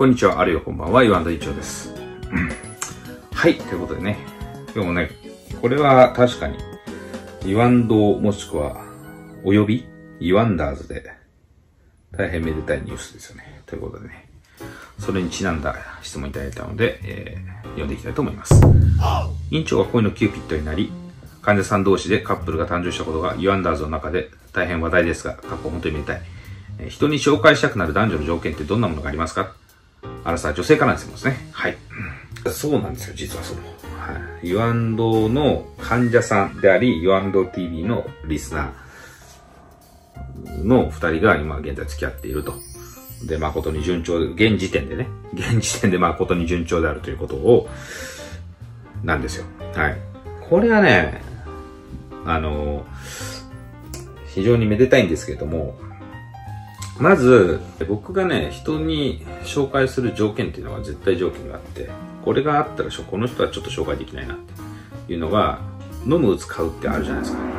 こんにちは、あるいはこんばんは、岩田一丁です。はい、ということでね、今日もね、これは確かに、イワンドもしくは、および、イワンダーズで、大変めでたいニュースですよね。ということでね、それにちなんだ質問いただいたので、読んでいきたいと思います。院長が恋のキューピッドになり、患者さん同士でカップルが誕生したことがイワンダーズの中で大変話題ですが、過去本当にめでたい。人に紹介したくなる男女の条件ってどんなものがありますか？あらさ、女性からですね。はい。そうなんですよ、実はその。はい。ユアンドの患者さんであり、ユアンド TV のリスナーの二人が今現在付き合っていると。で、誠に順調、現時点で誠に順調であるということを、なんですよ。はい。これはね、非常にめでたいんですけれども、まず、僕がね、人に紹介する条件っていうのは絶対条件があって、これがあったらこの人はちょっと紹介できないなっていうのが、飲む、打つ、買うってあるじゃないですか。はい。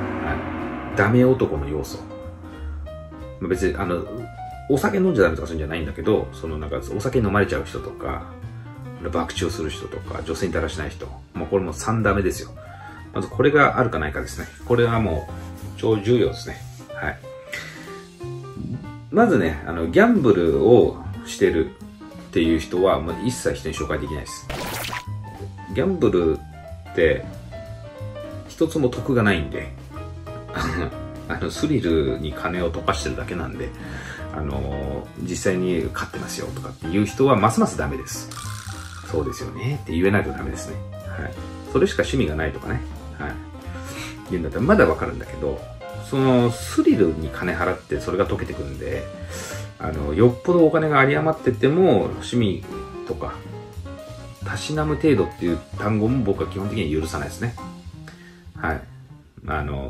ダメ男の要素。別に、お酒飲んじゃダメとかするんじゃないんだけど、お酒飲まれちゃう人とか、爆笑する人とか、女性にだらしない人。もうこれも3ダメですよ。まずこれがあるかないかですね。これはもう、超重要ですね。はい。まずね、ギャンブルをしてるっていう人は、もう一切人に紹介できないです。ギャンブルって、一つも得がないんで、スリルに金を溶かしてるだけなんで、実際に勝ってますよとかっていう人はますますダメです。そうですよねって言えないとダメですね。はい。それしか趣味がないとかね。はい。言うんだったらまだわかるんだけど、そのスリルに金払ってそれが解けてくるんで、よっぽどお金が有り余ってても趣味とかたしなむ程度っていう単語も僕は基本的には許さないですね。はい。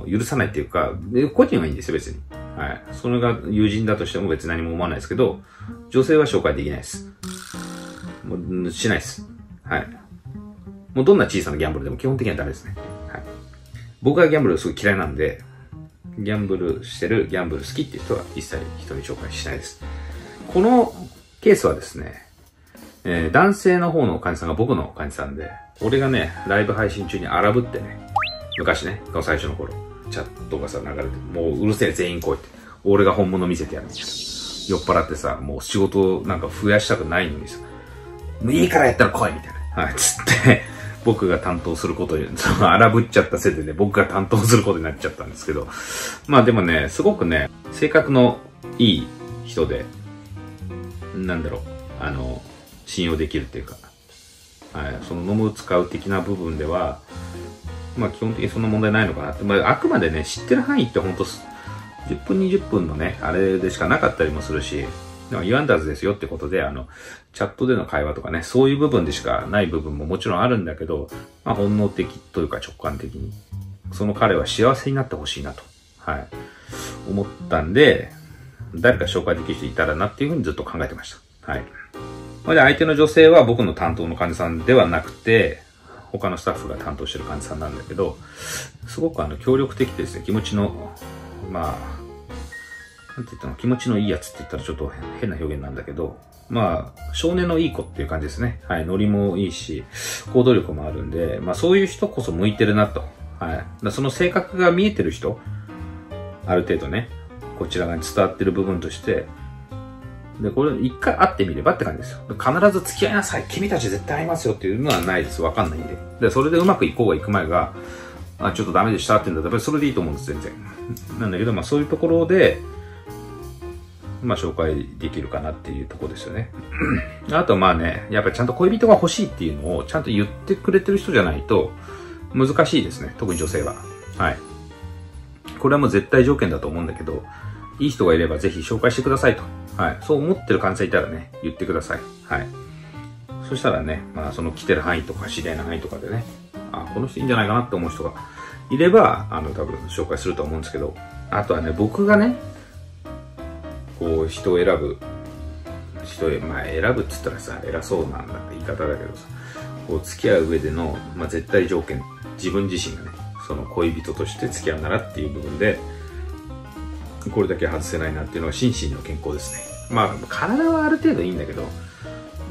許さないっていうか、個人はいいんですよ別に。はい。それが友人だとしても別に何も思わないですけど、女性は紹介できないです。もうしないです。はい。もうどんな小さなギャンブルでも基本的にはダメですね。はい。僕はギャンブルすごい嫌いなんで、ギャンブルしてる、ギャンブル好きっていう人は一切人に紹介しないです。このケースはですね、男性の方の患者さんが僕の患者さんで、俺がね、ライブ配信中に荒ぶってね、昔ね、最初の頃、チャットがさ、流れて、もううるせえ全員来いって、俺が本物見せてやるみたいな。酔っ払ってさ、もう仕事なんか増やしたくないのにさ、もういいからやったら来いみたいな。はい、つって、僕が担当することに、荒ぶっちゃったせいでね、僕が担当することになっちゃったんですけど、まあでもね、すごくね、性格のいい人で、なんだろう、信用できるっていうか、はい、その飲む使う的な部分では、まあ基本的にそんな問題ないのかなって、まああくまでね、知ってる範囲ってほんと、10分20分のね、あれでしかなかったりもするし、ユアンダーズですよってことで、チャットでの会話とかね、そういう部分でしかない部分ももちろんあるんだけど、まあ、本能的というか直感的に、その彼は幸せになってほしいなと、はい、思ったんで、誰か紹介できる人いたらなっていうふうにずっと考えてました。はい。で、相手の女性は僕の担当の患者さんではなくて、他のスタッフが担当してる患者さんなんだけど、すごく協力的ですね、気持ちの、まあ、なんて言ったの、気持ちのいいやつって言ったらちょっと変な表現なんだけど、まあ、少年のいい子っていう感じですね。はい、ノリもいいし、行動力もあるんで、まあそういう人こそ向いてるなと。はい。その性格が見えてる人、ある程度ね、こちら側に伝わってる部分として、で、これ一回会ってみればって感じですよ。必ず付き合いなさい。君たち絶対会いますよっていうのはないです。わかんないんで。で、それでうまくいこうがいく前が、ちょっとダメでしたって言うんだったら、それでいいと思うんです、全然。なんだけど、まあそういうところで、まあ紹介できるかなっていうところですよね。あとまあね、やっぱりちゃんと恋人が欲しいっていうのをちゃんと言ってくれてる人じゃないと難しいですね。特に女性は。はい。これはもう絶対条件だと思うんだけど、いい人がいればぜひ紹介してくださいと。はい。そう思ってる患者さんいたらね、言ってください。はい。そしたらね、まあその来てる範囲とか知り合いの範囲とかでね、この人いいんじゃないかなって思う人がいれば、多分紹介すると思うんですけど、あとはね、僕がね、こう人を選ぶまあ選ぶって言ったらさ偉そうなんだって言い方だけどさ、こう付き合う上での、まあ、絶対条件、自分自身がね、その恋人として付き合うならっていう部分でこれだけ外せないなっていうのが心身の健康ですね。まあ体はある程度いいんだけど、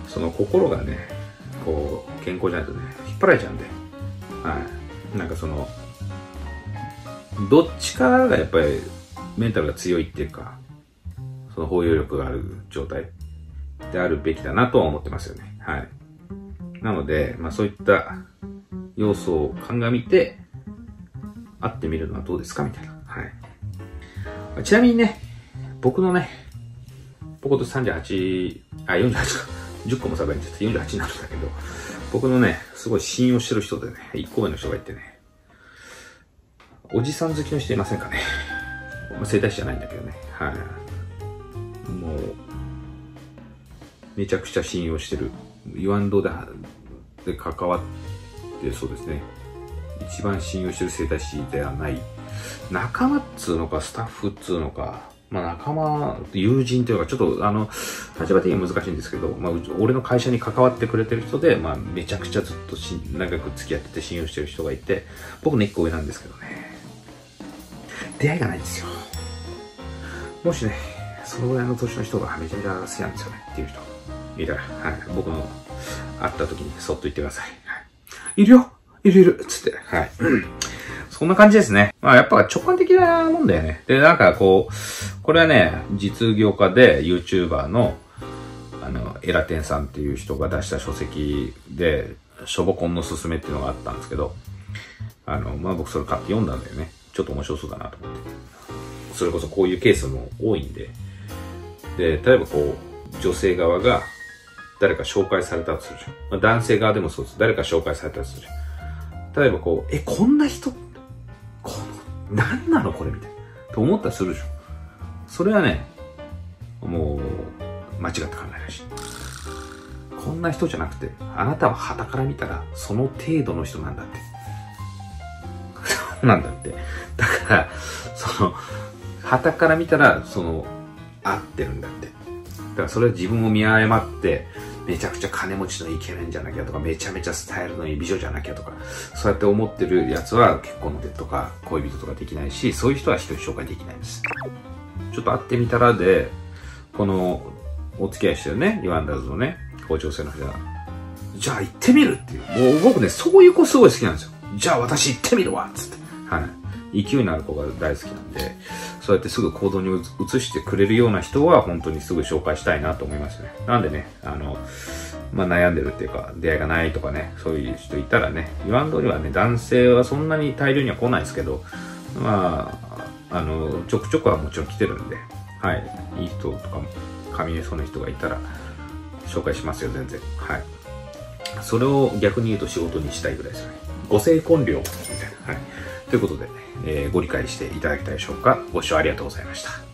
その心がね、こう、健康じゃないとね、引っ張られちゃうんで、はい。なんかその、どっちかがやっぱりメンタルが強いっていうか、その包容力がある状態であるべきだなとは思ってますよね。はい。なので、まあそういった要素を鑑みて、会ってみるのはどうですかみたいな。はい。ちなみにね、僕のね、僕と48か、10個も差がいて48になるんだけど、僕のね、すごい信用してる人でね、1個上の人がいてね、おじさん好きの人いませんかね。まあ、整体師じゃないんだけどね。はい。もう、めちゃくちゃ信用してる。ユアンドで関わってそうですね。一番信用してる整体師ではない。仲間っつうのか、スタッフっつうのか、まあ仲間、友人というか、ちょっと立場的には難しいんですけど、まあ俺の会社に関わってくれてる人で、まあめちゃくちゃずっと長く付き合ってて信用してる人がいて、僕の1個上なんですけどね。出会いがないんですよ。もしね、そのぐらいの年の人がめちゃめちゃ好きなんですよねっていう人いたら、はい、僕の会った時にそっと言ってください。はい、いるよいるつって、はい。そんな感じですね。まあやっぱ直感的なもんだよね。で、なんかこう、これはね、実業家で YouTuber の、エラテンさんっていう人が出した書籍で、しょぼこんのすすめっていうのがあったんですけど、まあ僕それ買って読んだんだよね。ちょっと面白そうだなと思って。それこそこういうケースも多いんで。で、例えばこう、女性側が誰か紹介されたとするじゃん。まあ、男性側でもそうです。誰か紹介されたとするじゃん。例えばこう、こんな人、何なのこれみたいな。と思ったらするでしょ。それはね、もう、間違って考えらしい。こんな人じゃなくて、あなたは傍から見たら、その程度の人なんだって。そうなんだって。だから、傍から見たら、合ってるんだって。だからそれは自分を見誤って、めちゃくちゃ金持ちのイケメンじゃなきゃとか、めちゃめちゃスタイルのいい美女じゃなきゃとか、そうやって思ってるやつは結婚の手とか恋人とかできないし、そういう人は人に紹介できないんです。ちょっと会ってみたらで、このお付き合いしてるね、ユアンダーズのね、校長生の人が、じゃあ行ってみるっていう。もう僕ね、そういう子すごい好きなんですよ。じゃあ私行ってみるわっつって。はい。勢いのある子が大好きなんで、そうやってすぐ行動に移してくれるような人は本当にすぐ紹介したいなと思いますね。なんでね、まあ、悩んでるっていうか、出会いがないとかね、そういう人いたらね、言わん通りはね、男性はそんなに大量には来ないですけど、まあ、ちょくちょくはもちろん来てるんで、はい。いい人とか、神絵そうな人がいたら、紹介しますよ、全然。はい。それを逆に言うと仕事にしたいぐらいですよね。ご成婚料みたいな。はい。ということで、ご理解していただけたでしょうか。ご視聴ありがとうございました。